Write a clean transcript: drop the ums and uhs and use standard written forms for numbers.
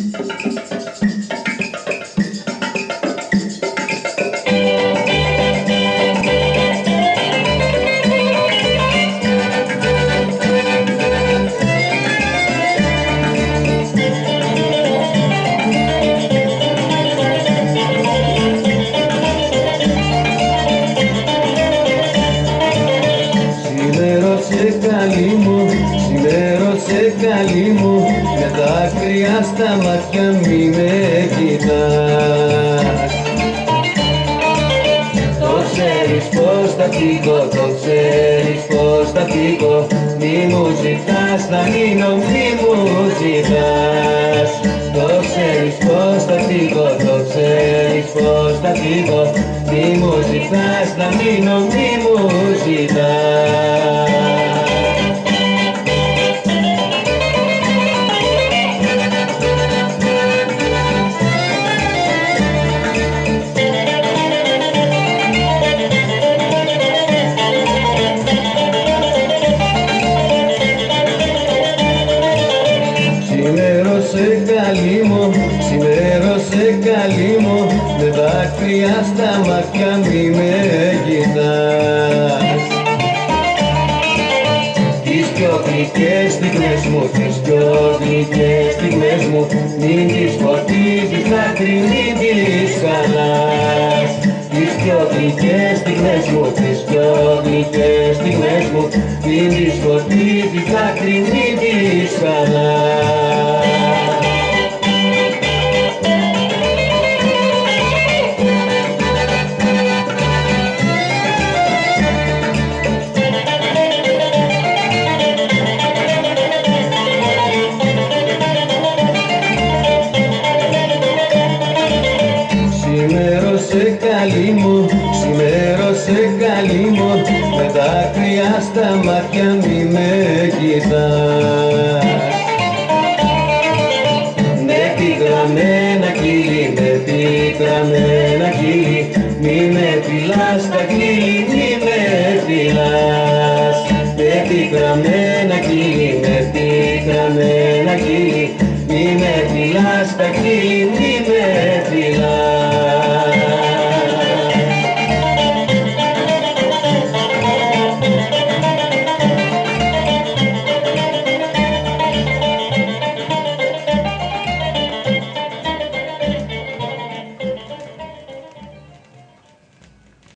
Ξημέρωσε καλή μου, με δάκρυα στα μάτια μη με κοιτάς. Το ξέρεις πως θα φύγω, το ξέρεις πως θα φύγω, μη μου ζητάς να μείνω, μη μου ζητάς. Το ξέρεις πως θα φύγω, το ξέρεις πως θα φύγω, μη μου ζητάς να μείνω, μη μου ζητάς. Ξημέρωσε καλή μου, με δάκρυα στα μάτια μη με κοιτάς. Τις πιο γλυκές στιγμές μου, τις πιο γλυκές στιγμές μου, μην τις φωτίζεις δάκρυ, μην τις χαλάς. Τις πιο γλυκές στιγμές μου, τις πιο γλυκές στιγμές μου, μην τις φωτίζεις δάκρυ, μην τις χαλάς. Ξημέρωσε καλή μου, με δάκρυα στα μάτια μη με κοιτάς.